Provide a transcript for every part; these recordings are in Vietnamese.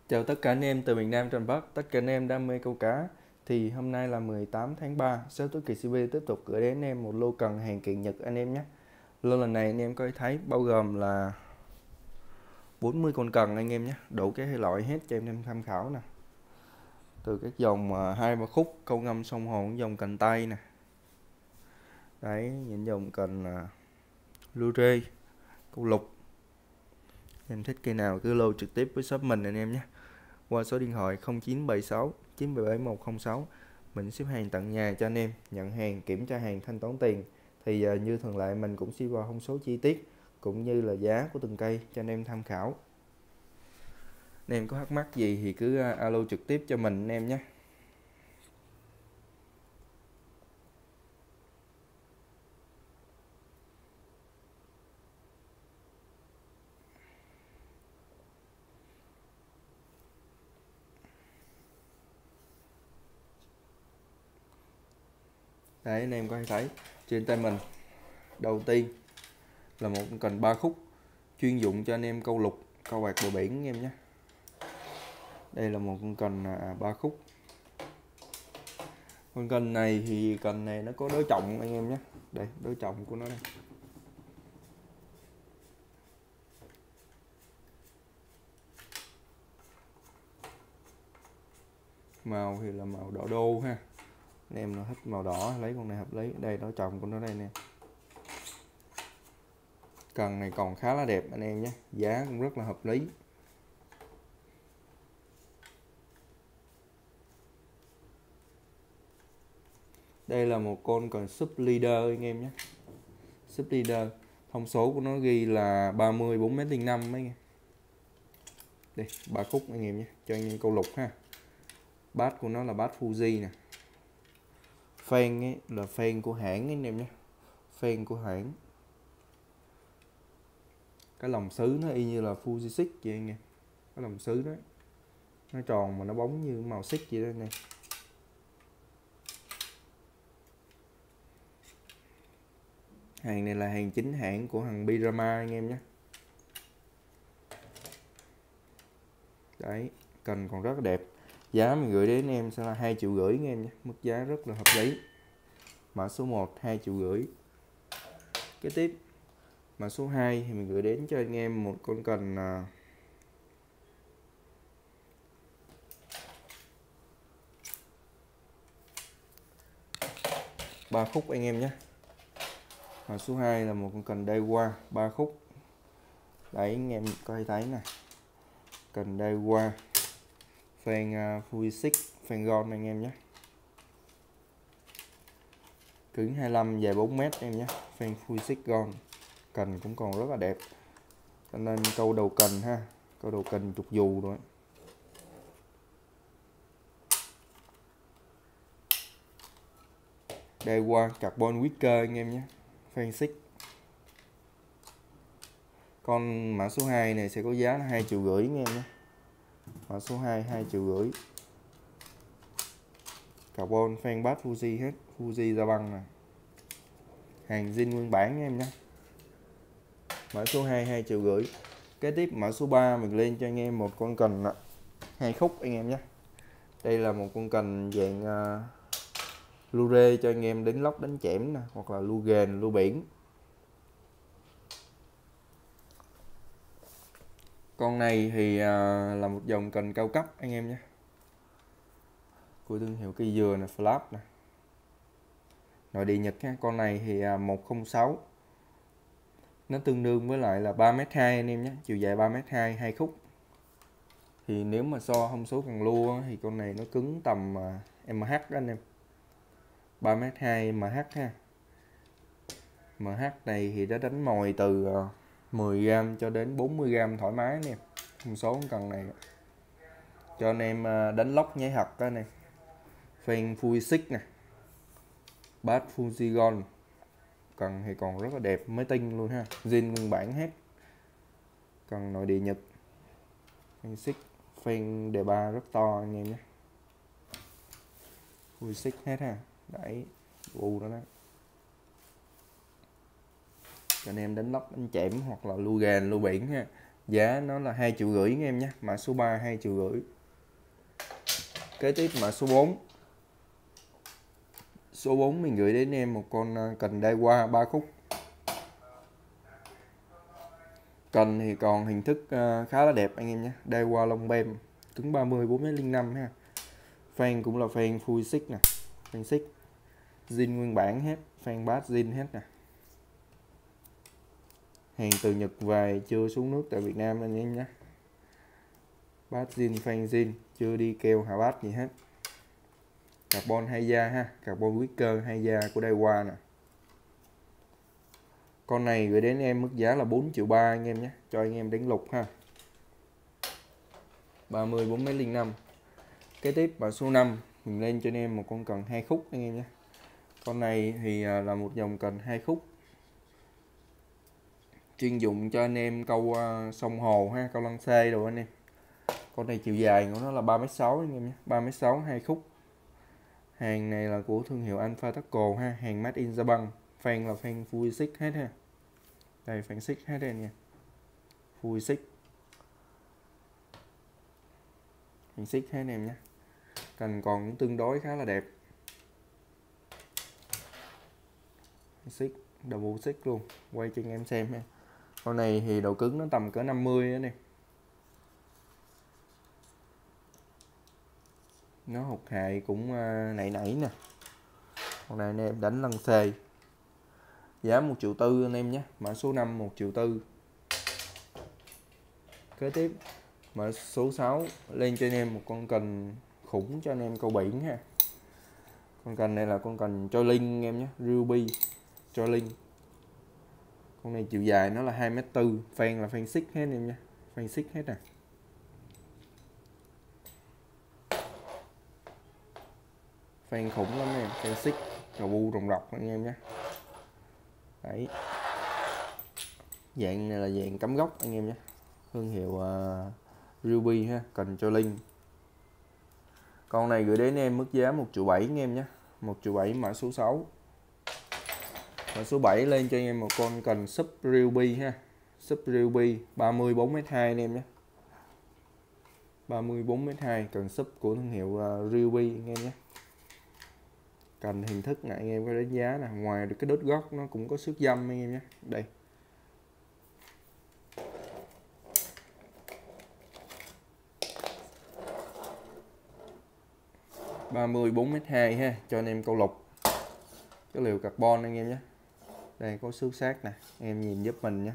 Chào tất cả anh em từ miền Nam Trần Bắc, tất cả anh em đam mê câu cá. Thì hôm nay là 18 tháng 3, Shop Tối Kỳ CP tiếp tục gửi đến anh em một lô cần hàng kiện Nhật anh em nhé. Lô lần này anh em có thể thấy bao gồm là 40 con cần anh em nhé, đủ các loại hết cho anh em tham khảo nè. Từ các dòng 2-3 khúc, câu ngâm sông hồn, dòng cần tay nè. Đấy, những dòng cần lưu rê, câu lục. Em thích cây nào cứ lô trực tiếp với shop mình anh em nhé. Qua số điện thoại 0976 977 106 mình ship hàng tận nhà cho anh em, nhận hàng, kiểm tra hàng, thanh toán tiền. Thì như thường lệ mình cũng ship vào thông số chi tiết cũng như là giá của từng cây cho anh em tham khảo. Anh em có thắc mắc gì thì cứ alo trực tiếp cho mình anh em nhé. Đấy, anh em có thể thấy trên tay mình đầu tiên là một con cần 3 khúc chuyên dụng cho anh em câu lục, câu bạc bờ biển anh em nhé. Đây là một con cần 3 khúc. Con cần này thì cần này nó có đối trọng anh em nhé. Đây, đối trọng của nó đây. Màu thì là màu đỏ đô ha. Anh em nào thích màu đỏ lấy con này hợp lý. Đây đối trọng của nó đây nè. Cần này còn khá là đẹp anh em nhé, giá cũng rất là hợp lý. Đây là một con cần sub leader anh em nhé. Sub leader, thông số của nó ghi là 30 4m5 mấy nghe. Đây, 3 khúc anh em nhé, cho anh em câu lục ha. Bát của nó là bát Fuji nè. Fan ấy là fan của hãng anh em nhé. Fan của hãng. Cái lồng sứ nó y như là Fuji 6 vậy anh em. Cái lồng sứ đó nó tròn mà nó bóng như màu xích vậy đó nè. Hàng này là hàng chính hãng của thằng Pirama anh em nhé. Đấy, cần còn rất là đẹp. Giá mình gửi đến em sẽ là 2,5 triệu anh em nhé. Mức giá rất là hợp lý. Mã số 1 2,5 triệu. Kế tiếp mã số 2 thì mình gửi đến cho anh em một con cần 3 khúc anh em nhé. Mã số 2 là một con cần Daiwa 3 khúc. Đấy anh em có thể thấy nè. Cần Daiwa fan Fuji 6 fan gold anh em nhé. Cứng 25 dài 4m em nhé. Fan Fuji 6 gold. Cần cũng còn rất là đẹp. Cho nên câu đầu cần ha, câu đầu cần trục dù rồi. Daiwa carbon wicker anh em nhé. Fan 6. Con mã số 2 này sẽ có giá là 2,5 triệu anh em nhé. Mã số 2 2,5 triệu. Carbon fan bát Fuji hết, Fuji ra băng nè. Hàng zin nguyên bản anh em nhé. Mã số 2 2,5 triệu. Kế tiếp mã số 3 mình lên cho anh em một con cần 2 khúc anh em nhé. Đây là một con cần dạng lure cho anh em đánh lóc đánh chẽm nè, hoặc là lu ghền lu biển. Con này thì là một dòng cần cao cấp anh em nhé, của thương hiệu cây dừa nè, Flap nè, nội địa Nhật ha. Con này thì 106, nó tương đương với lại là 3m2 anh em nhé, chiều dài 3m2 2 khúc. Thì nếu mà so thông số cần lua thì con này nó cứng tầm MH đó anh em, 3m2 MH ha. MH này thì nó đánh mồi từ 10g cho đến 40g thoải mái anh em. Thông số cần này cho anh em đánh lóc nháy hật đó này. Fan Fuji 6 nè, bát Fuji Gold. Cần thì còn rất là đẹp, mới tinh luôn ha, zin nguyên bản hết. Cần nội địa Nhật, fan 6, fan đề ba rất to anh em nhé, Fuji 6 hết ha. Đấy, u đó đó. Cho anh em đánh lóc đánh chẽm hoặc là lu gàn lu biển ha. Giá nó là 2,5 triệu anh em nhé. Mã số 3 2,5 triệu. Kế tiếp mã số 4. Số 4 mình gửi đến em một con cần Daiwa 3 khúc. Cần thì còn hình thức khá là đẹp anh em nhé. Daiwa lông bem, cứng 30 4m05 ha. Fan cũng là fan full xích nè, fan xích zin nguyên bản hết, fan bass zin hết nè. Hàng từ Nhật về, chưa xuống nước tại Việt Nam anh em nhé. Bass zin, fan zin, chưa đi keo hạ bass gì hết. Carbon 2 da ha, carbon wicker 2 da của Daiwa nè. Con này gửi đến em mức giá là 4,3 triệu anh em nhé, cho anh em đánh lục ha. 30 4m05. Kế tiếp mã số 5 mình lên cho anh em một con cần 2 khúc anh em nhé. Con này thì là một dòng cần 2 khúc chuyên dụng cho anh em câu sông hồ ha, câu lăng xê đồ anh em. Con này chiều dài của nó là 3m6 anh em nhé, 3m6 2 khúc. Hàng này là của thương hiệu Alpha Taco ha, hàng made in Japan. Fan là fan full xích hết ha. Đây fan xích hết đây nha. Full xích. Fan xích hết anh em nhé. Cành còn cũng tương đối khá là đẹp. Xích, double xích luôn. Quay cho anh em xem ha. Con này thì độ cứng nó tầm cỡ 50 đó nè. Nó hụt hại cũng nảy nè. Con này anh em đánh lăng xê. Giá 1,4 triệu anh em nhé. Mã số 5 1,4 triệu. Kế tiếp mã số 6 lên cho anh em một con cần khủng cho anh em câu biển ha. Con cần này là con cần trolling anh em nhé, Ruby trolling. Con này chiều dài nó là 2m4, fan là fan xích hết anh em nhé, fan xích hết nè. Fan khủng lắm em, fan xích đầu bu rồng rọc anh em nhé. Đấy. Dạng này là dạng cắm gốc anh em nhé. Thương hiệu Ruby ha, cần trolling. Con này gửi đến em mức giá 1,7 triệu anh em nhé. 1,7 triệu mã số 6. Mã số 7 lên cho anh em một con cần sub Ruby ha. Sub Ruby 34m2 anh em nhé. 34m2 cần sub của thương hiệu Ruby anh em nhé. Cần hình thức này anh em có đánh giá nè, ngoài được cái đốt gót nó cũng có xước dăm anh em nhé. Đây. ba mươi 4m2 ha, cho anh em câu lục. Cái liều carbon anh em nhé. Đây có xước sát nè, anh em nhìn giúp mình nhé.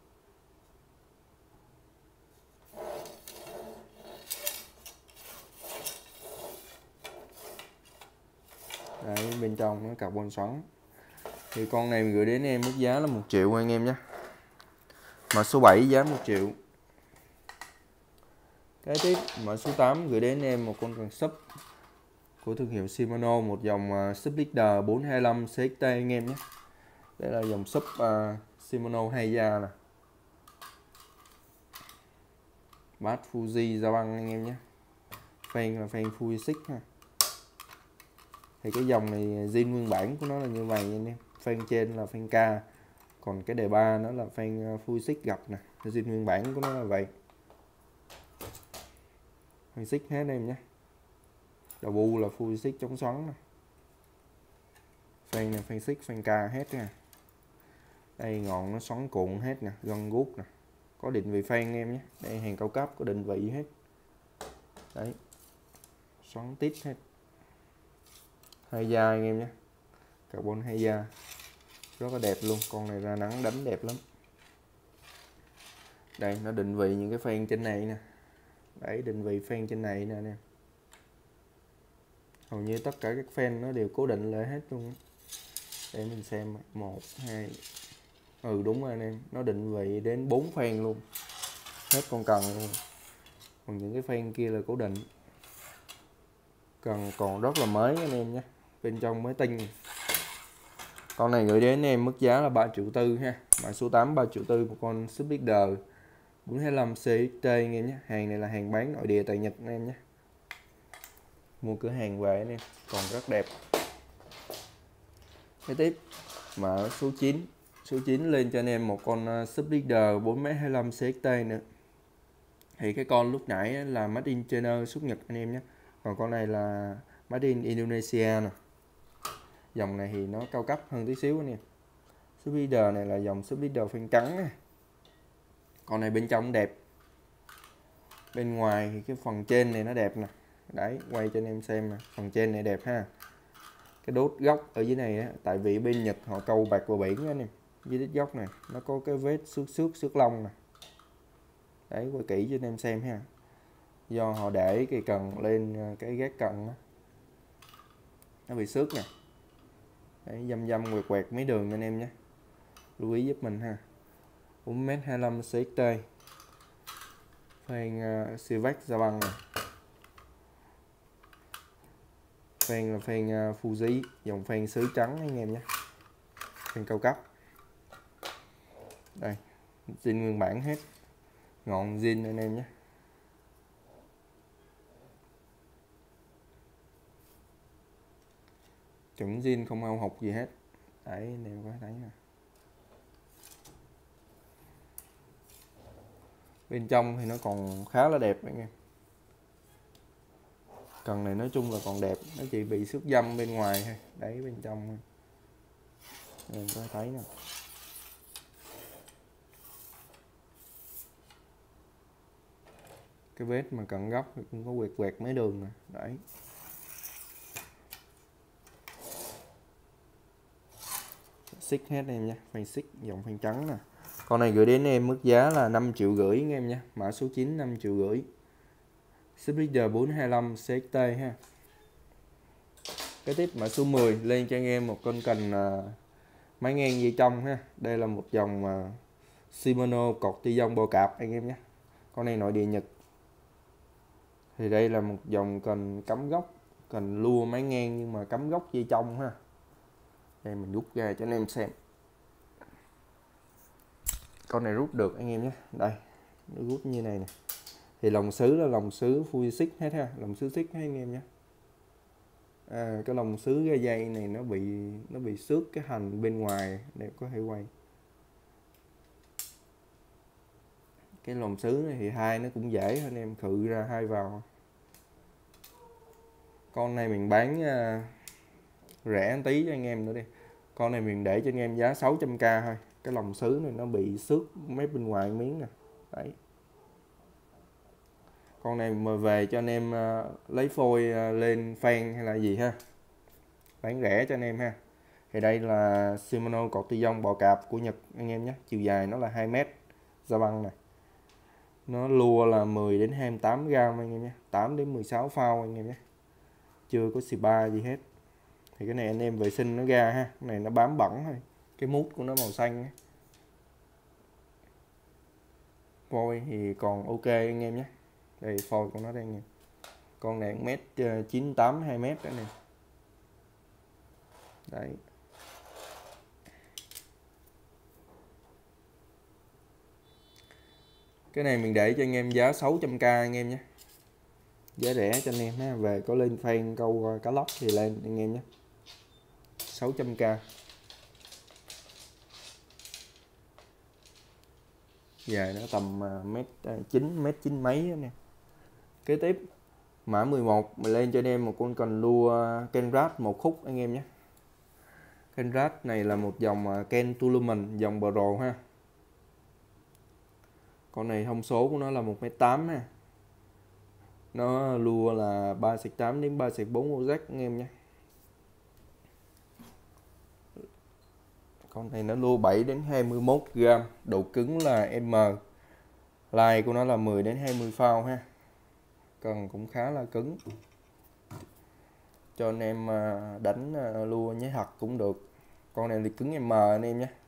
Đấy, bên trong nó carbon xoắn. Thì con này mình gửi đến em mức giá là 1 triệu anh em nhé. Mã số 7 giá 1 triệu. Cái tiếp mã số 8 gửi đến em một con cần sub của thương hiệu Shimano, một dòng sub leader 425 CXT anh em nhé. Đây là dòng sub Shimano 2 da nè. Bass Fuji Japan anh em nhé. Fan là fan Fuji 6 ha. Thì cái dòng này zin nguyên bản của nó là như vậy anh em. Fan trên là fan K, còn cái đề ba nó là fan Fuji 6 gập nè. Zin nguyên bản của nó là vậy. Fan 6 hết anh em nhé. Đầu bu là Fuji 6 chống xoắn nè. Fan này fan 6 fan K hết nha. Đây ngọn nó xoắn cuộn hết nè, gân guốc nè. Có định vị fan em nhé. Đây hàng cao cấp có định vị hết. Đấy. Xoắn tít hết. 2 da anh em nhé. Carbon 2 da. Rất là đẹp luôn, con này ra nắng đánh đẹp lắm. Đây nó định vị những cái fan trên này nè. Đấy, định vị fan trên này nè anh em. Hầu như tất cả các fan nó đều cố định lại hết luôn. Để mình xem 1 2. Đúng rồi anh em, nó định vị đến 4 fan luôn. Hết con cần luôn. Còn những cái fan kia là cố định. Cần còn rất là mới anh em nhé. Bên trong mới tinh. Con này gửi đến em mức giá là 3,4 triệu ha. Mã số 8 3,4 triệu một con Sub Leader 425 CXT anh em nhé. Hàng này là hàng bán nội địa tại Nhật anh em nhé. Mua cửa hàng về anh em, còn rất đẹp. Kế tiếp mã số 9. Số 9 lên cho anh em một con Sub Leader 4m25 CXT nữa. Thì cái con lúc nãy là Made in China xuất Nhật anh em nhé, còn con này là Made in Indonesia nè. Dòng này thì nó cao cấp hơn tí xíu anh em. Speeder này là dòng Speeder phen trắng nè. Con này bên trong đẹp, bên ngoài thì cái phần trên này nó đẹp nè. Đấy, quay cho anh em xem nè, phần trên này đẹp ha. Cái đốt góc ở dưới này á, tại vì bên Nhật họ câu bạc vào biển á anh em. Dưới đít góc này nó có cái vết xước lông nè. Đấy, quay kỹ cho anh em xem ha. Do họ để cái cần lên cái gác cần á, nó bị xước nè. Đấy, dăm quẹt mấy đường anh em nhé, lưu ý giúp mình ha. 4m25 CXT, phanh Civac da băng này, phanh là phanh Fuji, dòng phanh sứ trắng anh em nhé, phanh cao cấp. Đây, zin nguyên bản hết, ngọn zin anh em nhé. Chuẩn zin, không hao hụt gì hết. Đấy, anh em có thấy nè. Bên trong thì nó còn khá là đẹp anh em. Cần này nói chung là còn đẹp, nó chỉ bị xước dăm bên ngoài thôi. Đấy, bên trong em có thấy nè. Cái vết mà cận góc thì cũng có quẹt mấy đường nè. Đấy. Xích hết em nha, phanh xích dòng phanh trắng nè. Con này gửi đến em mức giá là 5,5 triệu anh em nha, mã số 9 5,5 triệu. Speeder 425 CXT ha. Cái tiếp mã số 10 lên cho anh em một con cần máy ngang dây trong ha. Đây là một dòng Shimano cột ti dông bò cạp anh em nhé. Con này nội địa Nhật. Thì đây là một dòng cần cắm gốc, cần lua máy ngang nhưng mà cắm gốc dây trong ha. Đây mình rút ra cho anh em xem. Con này rút được anh em nhé. Đây, nó rút như này nè. Thì lồng sứ là lồng sứ full xích hết ha, lồng sứ xích hết anh em nhé. Cái lồng sứ gai dây này nó bị xước cái hành bên ngoài để có thể quay. Cái lồng sứ này thì hai nó cũng dễ anh em, khự ra hai vào. Con này mình bán rẻ một tí cho anh em nữa đi. Con này mình để cho anh em giá 600k thôi. Cái lồng sứ này nó bị xước mấy bên ngoài miếng nè. Đấy. Con này mà về cho anh em lấy phôi lên fan hay là gì ha, bán rẻ cho anh em ha. Thì đây là Shimano cột ti dông bò cạp của Nhật anh em nhé. Chiều dài nó là 2m, da băng này. Nó lua là 10 đến 28 gram anh em nhé, 8 đến 16 phao anh em nhé. Chưa có xì ba gì hết. Thì cái này anh em vệ sinh nó ra ha. Cái này nó bám bẩn thôi. Cái mút của nó màu xanh ấy. Phôi thì còn ok anh em nhé. Đây phôi của nó đây anh em. Con này 1m98, 2m đó nè. Đấy. Cái này mình để cho anh em giá 600k anh em nhé. Giá rẻ cho anh em ha. Về có lên fan câu cá lóc thì lên anh em nhé. 600k. Dài nó tầm mét 9 mấy nè. Kế tiếp mã 11 mình lên cho anh em một con cần lua Kenrat một khúc anh em nhé. Kenrat này là một dòng Ken Tulumen, dòng Pro ha. Con này thông số của nó là 1m8 ha. Nó lua là 3/8 đến 3/4 OZ anh em nhé. Con này nó lua 7 đến 21 gram, độ cứng là M. Line của nó là 10 đến 20 phao ha. Cần cũng khá là cứng. Cho anh em đánh lua nhái thật cũng được. Con này thì cứng M anh em nhé.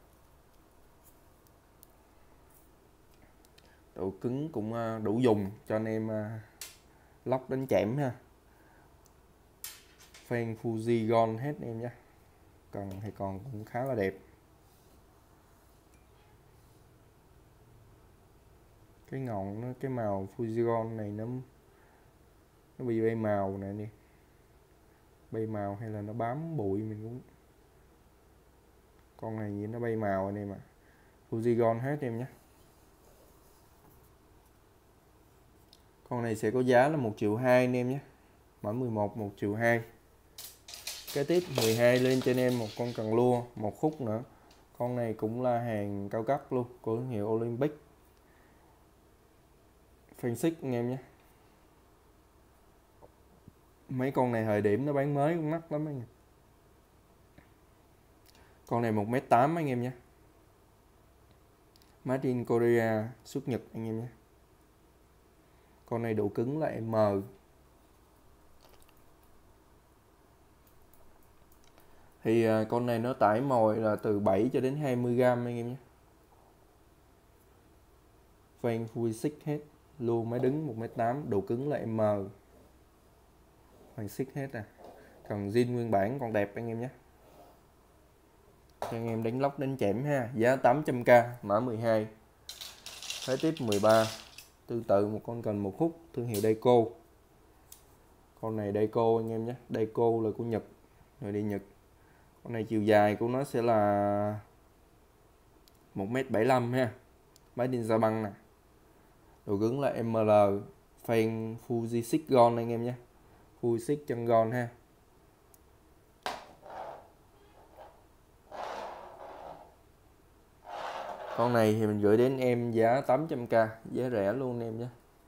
Độ cứng cũng đủ dùng cho anh em lóc đánh chẽm ha. Fan Fuji Gold hết em nhé. Cần thì còn cũng khá là đẹp. Cái ngọn nó, cái màu Fuji Gold này nó bị bay màu nè đi. Bay màu hay là nó bám bụi mình cũng. Con này nó bay màu anh em ạ. Fuji Gold hết em nhé. Con này sẽ có giá là 1,2 triệu anh em nhé. Mã 11 1,2 triệu. Kế tiếp 12 lên cho anh em một con cần lua, một khúc nữa. Con này cũng là hàng cao cấp luôn, của thương hiệu Olympic. Phanh xích anh em nhé. Mấy con này thời điểm nó bán mới cũng mắc lắm anh em. Con này 1,8 m anh em nhé. Made in Korea, xuất Nhật anh em nhé. Con này độ cứng là M. Thì con này nó tải mồi là từ 7 cho đến 20 g anh em nhé. Van full xích hết, luôn máy đứng 1,8 m, độ cứng là M. Van xích hết à. Còn zin nguyên bản còn đẹp anh em nhé. Cho anh em đánh lóc đánh chẻm ha. Giá 800k, mã 12. Thế tiếp 13. Tương tự một con cần một khúc, thương hiệu Daiko. Con này Daiko anh em nhé. Daiko là của Nhật, rồi đi Nhật. Con này chiều dài của nó sẽ là 1,75 m ha. Máy in Japan nè. Độ cứng là ML. Fan Fuji 6 gon anh em nhé. Fuji 6 chân gon ha. Con này thì mình gửi đến em giá 800k, giá rẻ luôn em nhé.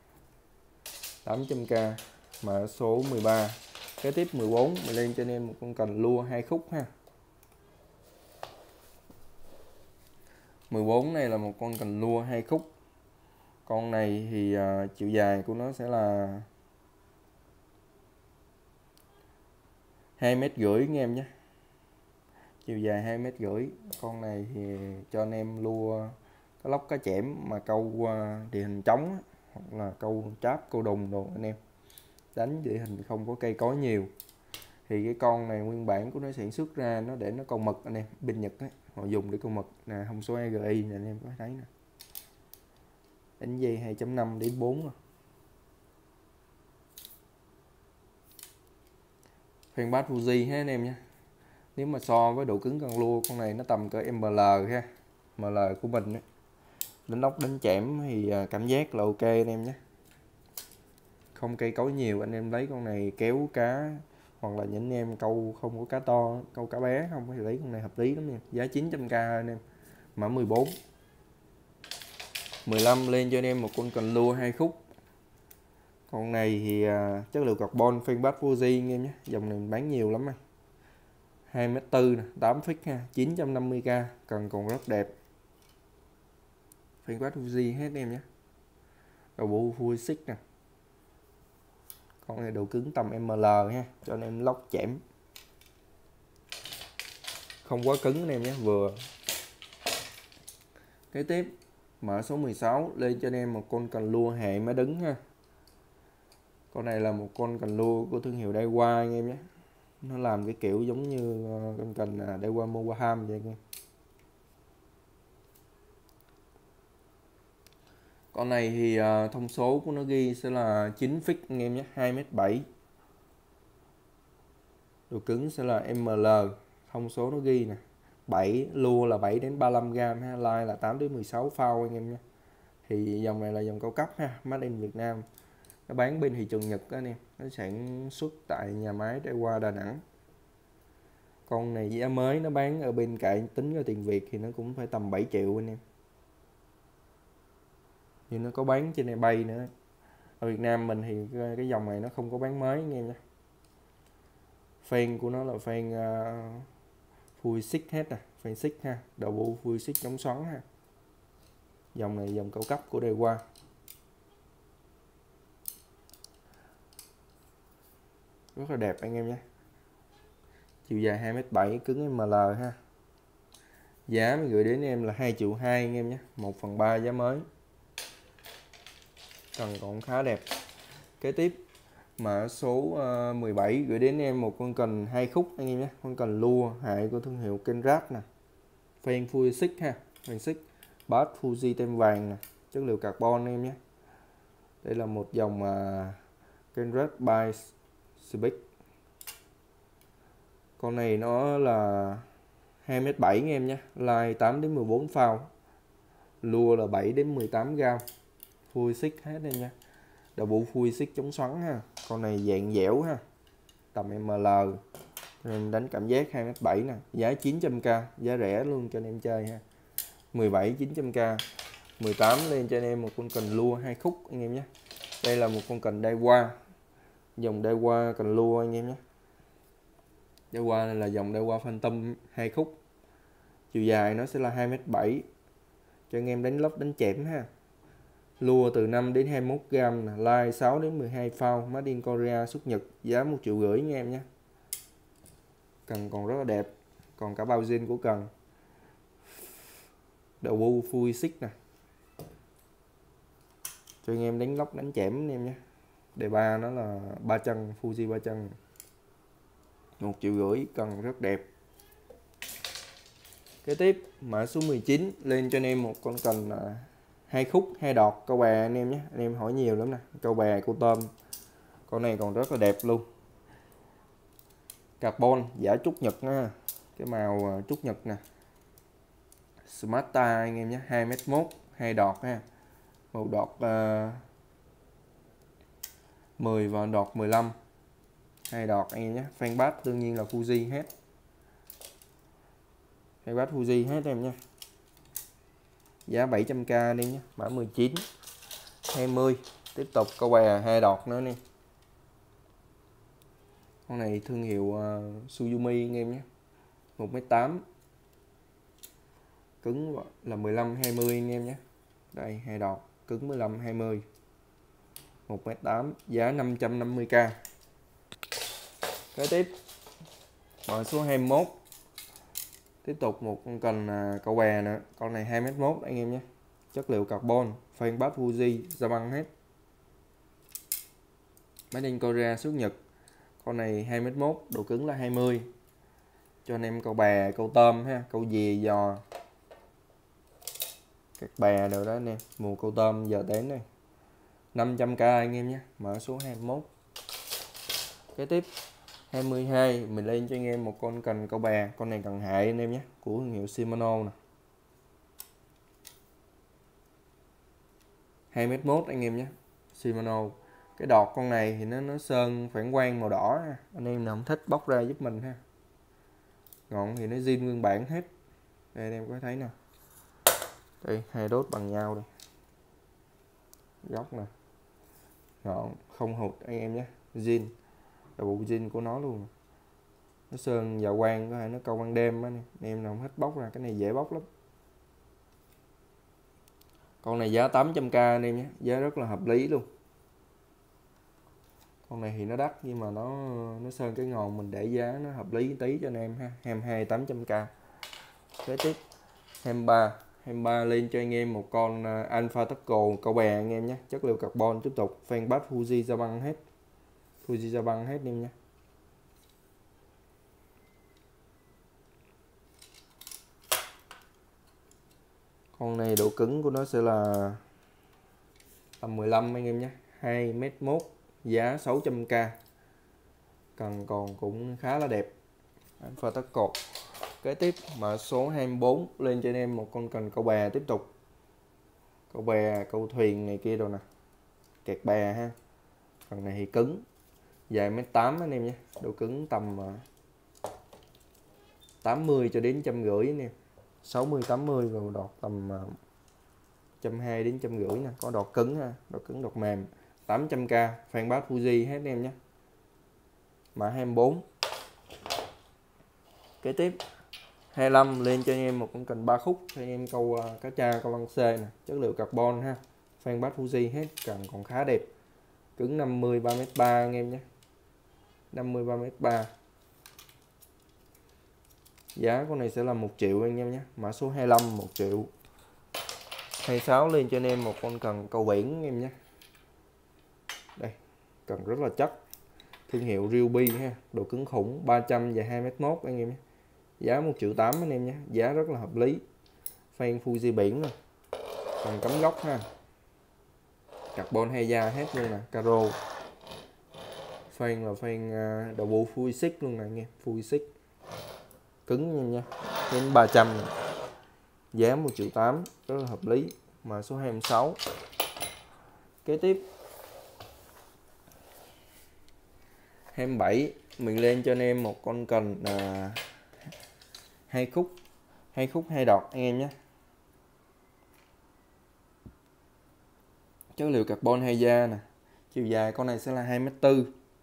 800k, mã số 13. Kế tiếp 14, mình lên cho anh em một con cần lua 2 khúc ha. 14 này là một con cần lua 2 khúc. Con này thì chiều dài của nó sẽ là 2,5 m anh em nhé. Chiều dài 2,5 m. Con này thì cho anh em lua cá lóc cá chẽm mà câu địa hình trống hoặc là câu cháp câu đùng đồ anh em. Đánh địa hình không có cây cối nhiều. Thì cái con này nguyên bản của nó sản xuất ra nó để nó câu mực anh em, bên Nhật ấy, họ dùng để câu mực nè, thông số AGI nè anh em có thấy nè. Đánh dây 2.5 đến 4 rồi. Phanh bát Fuji ha anh em nha. Nếu mà so với độ cứng cần lua, con này nó tầm cỡ ML ha, ML của mình ấy. Đánh lóc đánh chẽm thì cảm giác là ok anh em nhé. Không cây cối nhiều, anh em lấy con này kéo cá hoặc là những anh em câu không có cá to, câu cá bé không thì lấy con này hợp lý lắm nha. Giá 900k anh em. Mã 14. 15 lên cho anh em một con cần lua 2 khúc. Con này thì chất liệu carbon phanh bát Fuji anh em nhé. Dòng này mình bán nhiều lắm rồi. 2,4 m nè, 8 phích ha, 950k, cần còn rất đẹp. Phanh bát Fuji hết em nhé. Đầu bộ Fuji 6 nè. Con này độ cứng tầm ML ha, cho anh em lóc chẽm. Không quá cứng anh em nhé, vừa. Kế tiếp, mã số 16 lên cho anh em một con cần lua hệ máy đứng ha. Con này là một con cần lua của thương hiệu Daiwa anh em nhé. Nó làm cái kiểu giống như con cần Daiwa Mobaham vậy anh em. Con này thì thông số của nó ghi sẽ là 9 feet anh em nhé, 2,7 m. Độ cứng sẽ là ML, thông số nó ghi nè. 7 lua là 7 đến 35 g ha, line là 8 đến 16 phao anh em nhé. Thì dòng này là dòng cao cấp ha, Made in Việt Nam. Nó bán bên thị trường Nhật đó anh em, nó sản xuất tại nhà máy Daiwa Đà Nẵng. Con này giá mới nó bán ở bên cạnh tính ra tiền Việt thì nó cũng phải tầm 7 triệu anh em. Nhưng nó có bán trên eBay nữa. Ở Việt Nam mình thì cái dòng này nó không có bán mới anh em nha. Fan của nó là fan full xích hết nè, fan xích ha, đầu bu full xích chống xoắn ha. Dòng này dòng cao cấp của Daiwa. Rất là đẹp anh em nhé. Chiều dài 2,7 m, cứng ML ha. Giá mình gửi đến em là 2,2 triệu anh em nhé, 1/3 giá mới. Cần còn khá đẹp. Kế tiếp mã số 17 gửi đến em một con cần 2 khúc anh em nhé, con cần lua hệ của thương hiệu Kenrad nè. Fan Fuji 6 ha, fan 6, bát Fuji tem vàng nè, chất liệu carbon anh em nhé. Đây là một dòng Kenrad by Speed. Con này nó là 2,7 m anh em nhé, line 8 đến 14 phao, lua là 7 đến 18 g, full xích hết anh nha. double full xích chống xoắn ha. Con này dạng dẻo ha, tầm ML nên đánh cảm giác 2m7 nè, giá 900k, giá rẻ luôn cho anh em chơi ha. 17 900k. 18 lên cho anh em một con cần lua 2 khúc anh em nhé. Đây là một con cần Daiwa, dòng Daiwa cần lua anh em nhé. Daiwa này là dòng Daiwa Phantom 2 khúc, chiều dài nó sẽ là 2m7 cho anh em đánh lốc đánh chẽm ha. Lua từ 5 đến 21g nè, like 6 đến 12 phao, made in Korea, xuất Nhật, giá 1,5 triệu anh em nhé. Cần còn rất là đẹp, còn cả bao zin của cần. Double full xích nè, cho anh em đánh lốc đánh chẽm anh em nhé. Đề ba nó là 3 chân, Fuji 3 chân, 1,5 triệu, cần rất đẹp. Kế tiếp mã số 19 lên cho anh em một con cần 2 khúc 2 đọt câu bè anh em nhé. Anh em hỏi nhiều lắm nè, câu bè câu tôm, con này còn rất là đẹp luôn. Carbon giả trúc Nhật nha, cái màu trúc Nhật nè. Smarta anh em nhé, 2m1 2 đọt ha, một đọt 10 và đọt 15, 2 đọt anh em nhé. Fan bát đương nhiên là Fuji hết, fan bát Fuji hết em nha. Giá 700k đi nhé. Mã 19 20 tiếp tục câu bè 2 đọt nữa nè. Con này thương hiệu Suzumi anh em nhé, 1m8, cứng là 15-20 anh em nhé. Đây 2 đọt, cứng 15-20, 1m8, giá 550k. Kế tiếp mã số 21 tiếp tục một con cần câu bè nữa. Con này 2m1 anh em nhé, chất liệu carbon, fan bát Fuji, da băng hết, made in Korea, xuất Nhật. Con này 2m1, độ cứng là 20, cho anh em câu bè câu tôm ha, câu dìa giò các bè đều đó anh em, mùa câu tôm giờ đến này. 500k anh em nhé. Mã số 21. Kế tiếp 22 mình lên cho anh em một con cần câu bè, con này cần hại anh em nhé, của thương hiệu Shimano nè, 2m1 anh em nhé, Shimano. Cái đọt con này thì nó sơn phản quang màu đỏ ha. Anh em nào không thích bóc ra giúp mình ha. Ngọn thì nó zin nguyên bản hết. Đây anh em có thấy nè, đây 2 đốt bằng nhau đây, góc nè, ngọn không hụt anh em nhé, zin là bộ zin của nó luôn. Nó sơn dạ quang, có thể nó câu ban đêm á, anh em nào không thích bóc ra, cái này dễ bóc lắm. Con này giá 800k anh em nhé, giá rất là hợp lý luôn. Con này thì nó đắt nhưng mà nó sơn cái ngọn mình để giá nó hợp lý tí cho anh em ha. 22 800k. Kế tiếp 23 lên cho anh em một con Alpha Tackle câu bè anh em nhé, chất liệu carbon, tiếp tục fan bát Fuji da băng hết, Fuji da băng hết anh em nhé. Con này độ cứng của nó sẽ là tầm 15 anh em nhé, 2m1, giá 600k, cần còn cũng khá là đẹp. Alpha Tackle. Kế tiếp mã số 24 lên cho anh em một con cần câu bè, tiếp tục câu bè câu thuyền này kia rồi nè, kẹt bè ha. Phần này thì cứng, dài 1m8 anh em nhé, độ cứng tầm 80 cho đến 150 anh em, 60 80 và đọt tầm 120 đến 150 nè, có đọt cứng ha, đọt cứng đọt mềm. 800k, fan bát Fuji hết anh em nhé. Mã 24. Kế tiếp 25 lên cho anh em một con cần 3 khúc cho anh em câu cá tra, câu lăng xê nè, chất liệu carbon ha, fan bát Fuji hết, cần còn khá đẹp, cứng 50 3m3 anh em nhé, 50 3m3. Giá con này sẽ là 1 triệu anh em nhé. Mã số 25 1 triệu. 26 lên cho anh em một con cần câu biển anh em nhé. Đây, cần rất là chắc, thương hiệu Ryobi ha, độ cứng khủng, 300 và 2m1 anh em nhé. Giá 1,8 triệu anh em nhé, giá rất là hợp lý. Fan Fuji biển nè, cần cắm góc ha, carbon hay da hết luôn nè, caro. Fan là fan double full xích luôn nè anh em, full xích, cứng nha, đến 300, giá 1,8 triệu, rất là hợp lý. Mà số 26. Kế tiếp 27 mình lên cho anh em một con cần hai khúc hai đọt anh em nhé. Chất liệu carbon hay da nè, chiều dài con này sẽ là 2m4,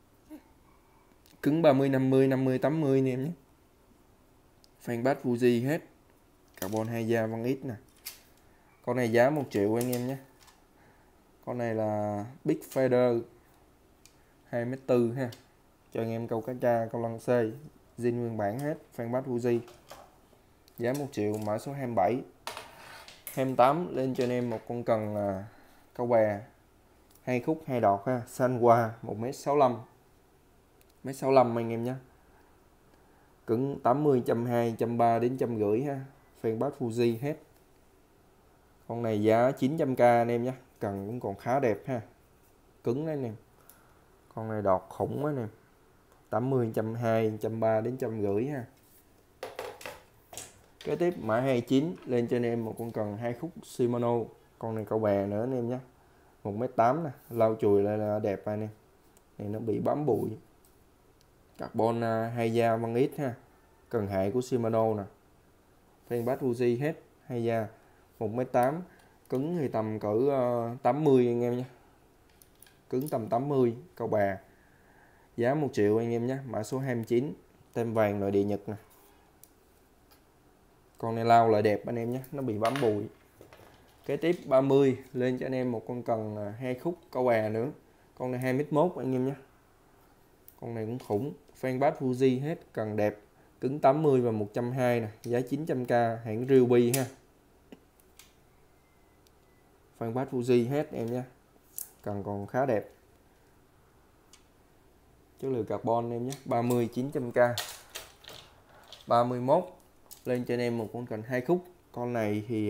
cứng 30 50 50 80 anh em nhé. Phan bát Fuji hết, carbon hay da Văn X nè. Con này giá 1 triệu anh em nhé. Con này là Big Feather 2m4 ha, cho anh em câu cá tra, câu lăng xê, zin nguyên bản hết, phan bát Fuji. Giá 1 triệu, mã số 27. 28 lên cho anh em một con cần câu bè hai khúc hai đọt ha, Sanwa 1m65, 1m65 anh em nhé. Cứng 80 120 130 đến 150 ha, phan bát Fuji hết. Con này giá 900k anh em nhé, cần cũng còn khá đẹp ha, cứng đấy anh em. Con này đọt khủng quá anh em, 80 120 130 đến 150 ha. Kế tiếp mã 29 lên cho anh em một con cần hai khúc Shimano, con này câu bè nữa anh em nhé, 1m8 nè, lau chùi lại là đẹp anh em. Này nó bị bám bụi, carbon hay da Văn X ha, cần hệ của Shimano nè, phan bát Fuji hết, hay da 1m8, cứng thì tầm cỡ 80 anh em nhé, cứng tầm 80, câu bè. Giá 1 triệu anh em nhé, mã số 29, tem vàng nội địa Nhật nè. Con này lau lại đẹp anh em nhé, nó bị bám bụi. Kế tiếp 30 lên cho anh em một con cần hai khúc câu bè nữa, con này 2m1 anh em nhé. Con này cũng khủng, phan bát Fuji hết, cần đẹp, cứng 80 và 120 nè, giá 900k, hãng Ryobi ha. Phan bát Fuji hết em nhé, cần còn khá đẹp, chất liệu carbon em nhé. 30 900k. 31 lên cho anh em một con cần hai khúc, con này thì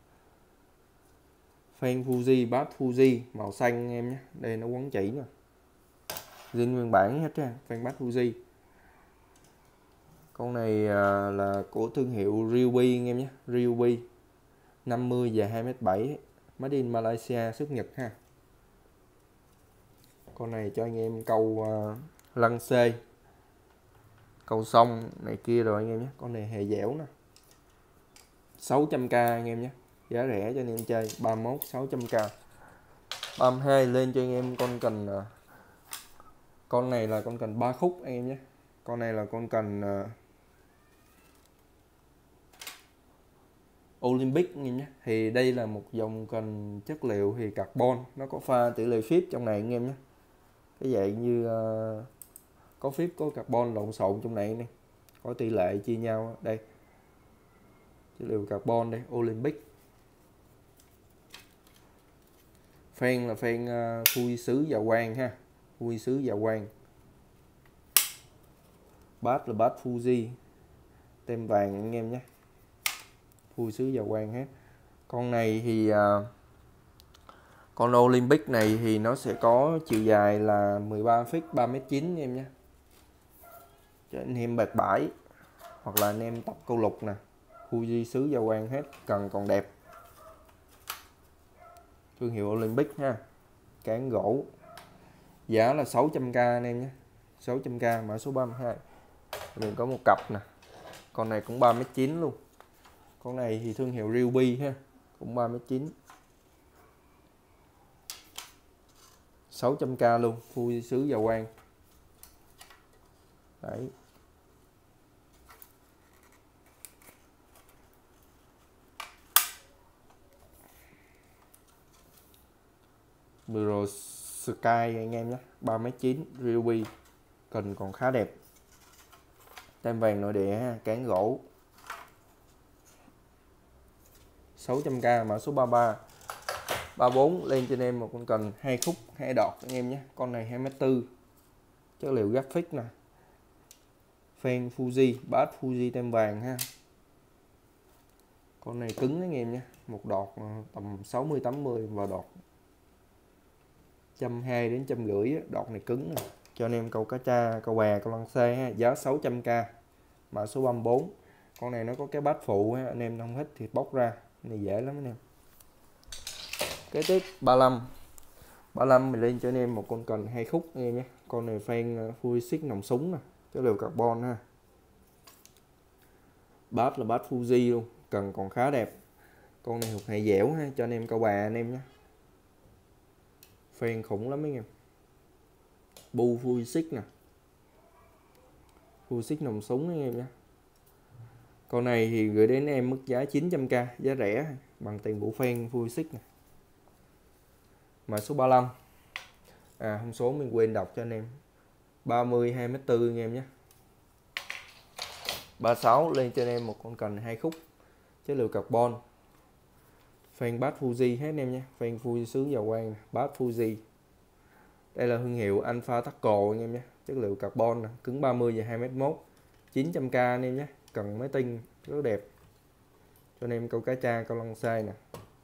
phan Fuji, bát Fuji màu xanh em nhé, đây nó quấn chỉ nè, zin nguyên bản hết ha, phan bát Fuji. Con này là của thương hiệu Ryobi anh em nhé, Ryobi 50 và 2m7, made in Malaysia, xuất Nhật ha. Con này cho anh em câu lăng xê, câu sông này kia rồi anh em nhé. Con này hề dẻo nè, 600k anh em nhé, giá rẻ cho anh em chơi. 31 600k. 32 lên cho anh em con cần con này là con cần 3 khúc anh em nhé. Con này là con cần Olympic anh em nhé. Thì đây là một dòng cần chất liệu thì carbon, nó có pha tỷ lệ phíp trong này anh em nhé, cái dạng như có phíp có carbon lộn xộn trong này nè, có tỷ lệ chia nhau đây, chất liệu carbon đây, Olympic. Phan là phan phui sứ và quang ha, phui sứ và quang. Bát là bát Fuji, tem vàng anh em nhé, phui sứ và quang hết. Con này thì con Olympic này thì nó sẽ có chiều dài là 13 feet 3m9 em nhé, cho anh em bạc bãi hoặc là anh em tóc câu lục nè, Fuji sứ và quang hết, cần còn đẹp, thương hiệu Olympic ha, cán gỗ. Giá là 600k anh em nhé, 600k, mã số 32. Mình có một cặp nè, con này cũng 3m9 luôn, con này thì thương hiệu Ryobi ha, cũng 3m9, 600k luôn, Fuji sứ và quang đấy. Blue Sky anh em nhé, 3m9 Ryobi, cần còn khá đẹp, tem vàng nội địa ha, cán gỗ. 600k, mã số 33. 34 lên cho anh em một con cần hai khúc hai đọt anh em nhé. Con này 2m4, chất liệu graphic nè, phan Fuji, bát Fuji tem vàng ha. Con này cứng anh em nhé, một đọt tầm 60 80 và đọt 120 đến 150, đọt này cứng nè, cho anh em câu cá tra, câu bè, câu lăng xê ha. Giá 600k, mã số 34. Con này nó có cái bát phụ ha, anh em không thích thì bóc ra, này dễ lắm anh em. Kế tiếp 35 35 mình lên cho anh em một con cần 2 khúc anh em nhé. Con này fan full xích nòng súng nè, chất liệu carbon ha. Bát là bát Fuji luôn, cần còn khá đẹp. Con này hột hài dẻo ha, cho anh em câu bà anh em nhé. Fan khủng lắm anh em. Bu full xích nè, full xích nòng súng anh em nhé. Con này thì gửi đến em mức giá 900k, giá rẻ bằng tiền bộ fan full xích nè. Mã số 35. Thông số mình quên đọc cho anh em. 30 2m4 anh em nhé. 36 lên cho anh em một con cần 2 khúc chất liệu carbon. Fan bát Fuji hết anh em nhé. Fan Fuji sướng dầu quang, bát Fuji. Đây là thương hiệu Alpha Taco anh em nhé. Chất liệu carbon nè, cứng 30 và 2m1. 900k anh em nhé. Cần máy tinh rất đẹp. Cho anh em câu cá tra, câu lăng xay nè.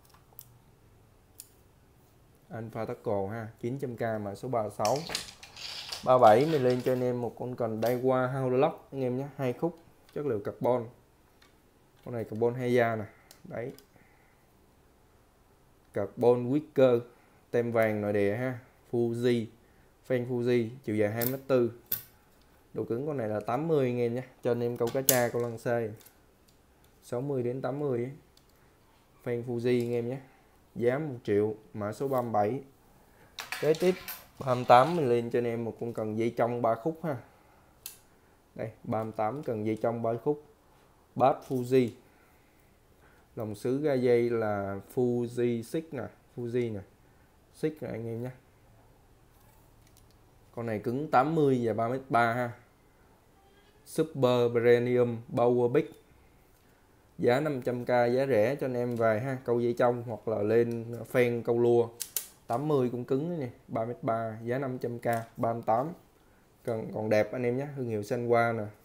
Alpha Taco ha, 900k mã số 36. 37 mình lên cho anh em một con cần Daiwa Howlock anh em nhé, 2 khúc chất liệu carbon. Con này carbon 2 da nè. Đấy. Carbon wicker, tem vàng nội địa ha. Fuji, fan Fuji, chiều dài 2m4. Độ cứng con này là 80 anh em nhé, cho anh em câu cá tra, câu lăng xay. 60 đến 80 ấy. Fan Fuji anh em nhé. Giá 1 triệu, mã số 37. Kế tiếp 38 mình lên cho anh em một con cần dây trong 3 khúc ha. Đây, 38 cần dây trong 3 khúc. Bát Fuji. Lồng sứ ga dây là Fuji xích nè, Fuji nè. Xích nè anh em nhé. Con này cứng 80 và 3m3 ha. Super Premium Power Big. Giá 500k, giá rẻ cho anh em về ha, câu dây trong hoặc là lên fan câu lua. 80 cũng cứng nè, 3m3, giá 500k. 38 còn đẹp anh em nhé, thương hiệu Sanwa nè.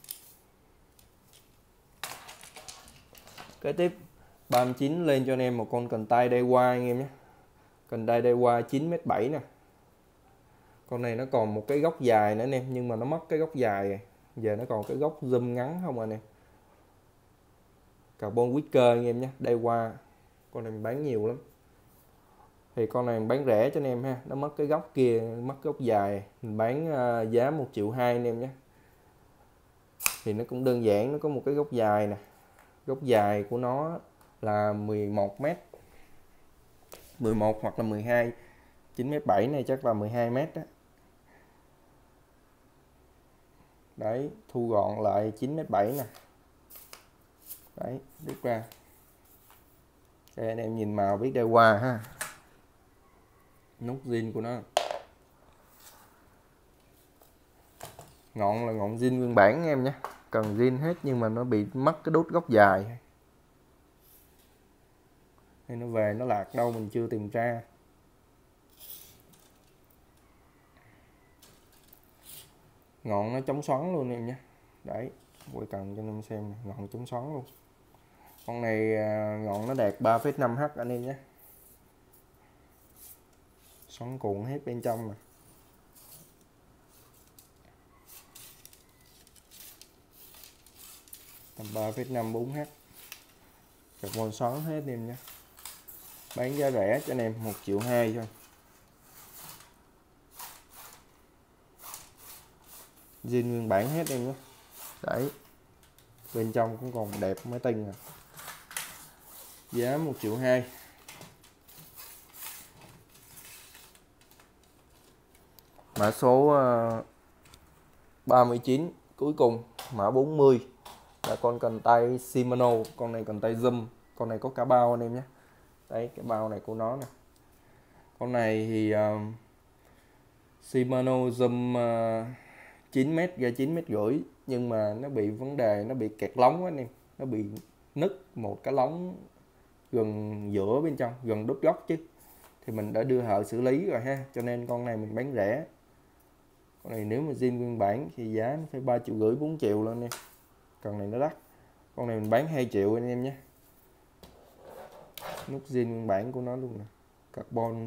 Kế tiếp 39 lên cho anh em một con cần tay Daiwa anh em nhé. Cần tay Daiwa 9m7 nè. Con này nó còn một cái góc dài nữa anh em, nhưng mà nó mất cái góc dài rồi. Giờ nó còn cái góc zoom ngắn không anh em. Carbon wicker anh em nhé, Daiwa. Con này mình bán nhiều lắm. Thì con này mình bán rẻ cho anh em ha, nó mất cái góc kia, mất góc dài. Mình bán giá 1,2 triệu anh em nhé. Thì nó cũng đơn giản, nó có một cái góc dài nè. Góc dài của nó là 11m. 11 hoặc là 12. 9m7 này chắc là 12m đó. Đấy, thu gọn lại 9m7 nè. Đấy, đứt ra. Đây anh em nhìn màu biết Daiwa ha. Nút zin của nó. Ngọn là ngọn zin nguyên bản em nhé. Cần zin hết nhưng mà nó bị mất cái đốt góc dài. Hay nó về nó lạc đâu mình chưa tìm ra. Ngọn nó chống xoắn luôn em nhé. Đấy, quay cần cho anh em xem, ngọn chống xoắn luôn. Con này ngọn nó đạt 3,5H anh em nhé. Xoắn cuộn hết bên trong nè. Tầm 3,5 4H. Carbon xoắn hết em nhé. Bán giá rẻ cho anh em 1,2 triệu thôi. Zin nguyên bản hết em nhé. Đấy. Bên trong cũng còn đẹp máy tinh nè. Giá 1,2 triệu. Mã số 39 cuối cùng, mã 40 là con cần tay Shimano. Con này cần tay zoom, con này có cả bao anh em nhé. Đấy, cái bao này của nó nè. Con này thì Shimano zoom 9m ra 9m5, nhưng mà nó bị vấn đề, nó bị kẹt lóng anh em. Nó bị nứt một cái lóng gần giữa bên trong, gần đốt góc chứ. Thì mình đã đưa thợ xử lý rồi ha, cho nên con này mình bán rẻ. Con này nếu mà zin nguyên bản thì giá nó phải 3,5 triệu 4 triệu lên em. Con này nó đắt. Con này mình bán 2 triệu anh em nhé. Nút zin nguyên bản của nó luôn nè. Carbon.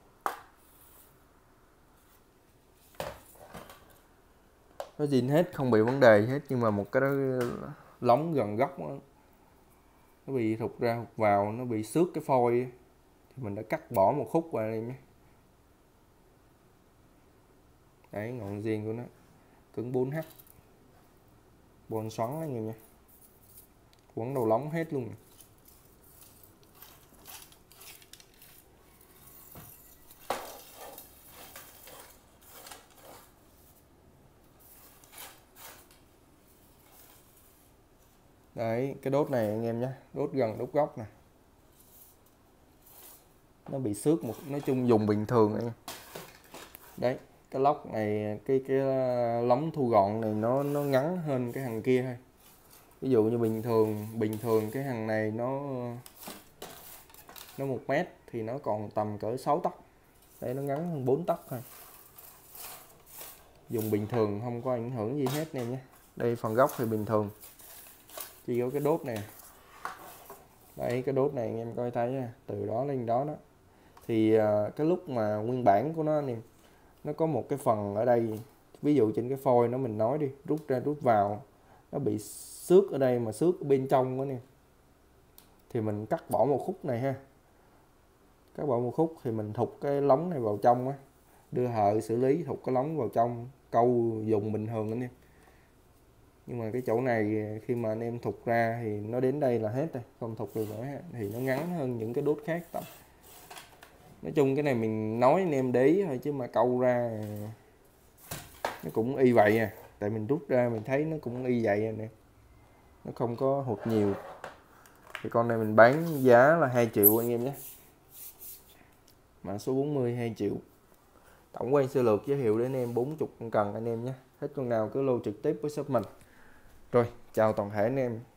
Nó zin hết, không bị vấn đề hết, nhưng mà một cái đó lóng gần góc đó, nó bị thụt ra thụt vào, nó bị xước cái phôi thì mình đã cắt bỏ một khúc rồi anh em nhé. Đấy, ngọn riêng của nó cứng 4H, bon xoắn anh em nha, quấn đầu lóng hết luôn. Đấy, cái đốt này anh em nhé, đốt gần đốt gốc nè, nó bị xước một, nói chung dùng bình thường anh em. Đấy, cái lốc này, cái lóng thu gọn này nó ngắn hơn cái hàng kia thôi. Ví dụ như bình thường cái hàng này nó 1 mét thì nó còn tầm cỡ 6 tấc. Đây nó ngắn hơn 4 tấc thôi. Dùng bình thường không có ảnh hưởng gì hết nè nhé. Đây phần gốc thì bình thường, chỉ có cái đốt này. Đây cái đốt này anh em coi thấy nha, từ đó lên đó đó. Thì cái lúc mà nguyên bản của nó nè, nó có một cái phần ở đây, ví dụ trên cái phôi nó mình nói đi, rút ra rút vào, nó bị xước ở đây mà xước ở bên trong đó nè. Thì mình cắt bỏ một khúc này ha. Cắt bỏ một khúc thì mình thụt cái lóng này vào trong á, đưa hợ xử lý thụt cái lóng vào trong, câu dùng bình thường anh em. Nhưng mà cái chỗ này khi mà anh em thụt ra thì nó đến đây là hết rồi, không thụt được nữa thì nó ngắn hơn những cái đốt khác tầm. Nói chung cái này mình nói anh em để ý thôi, chứ mà câu ra nó cũng y vậy à. Tại mình rút ra mình thấy nó cũng y vậy nè, nó không có hụt nhiều. Thì con này mình bán giá là 2 triệu anh em nhé, mã số 40 2 triệu. Tổng quan sơ lược giới thiệu đến anh em 40 con cần anh em nhé. Hết con nào cứ lô trực tiếp với shop mình. Rồi, chào toàn thể anh em.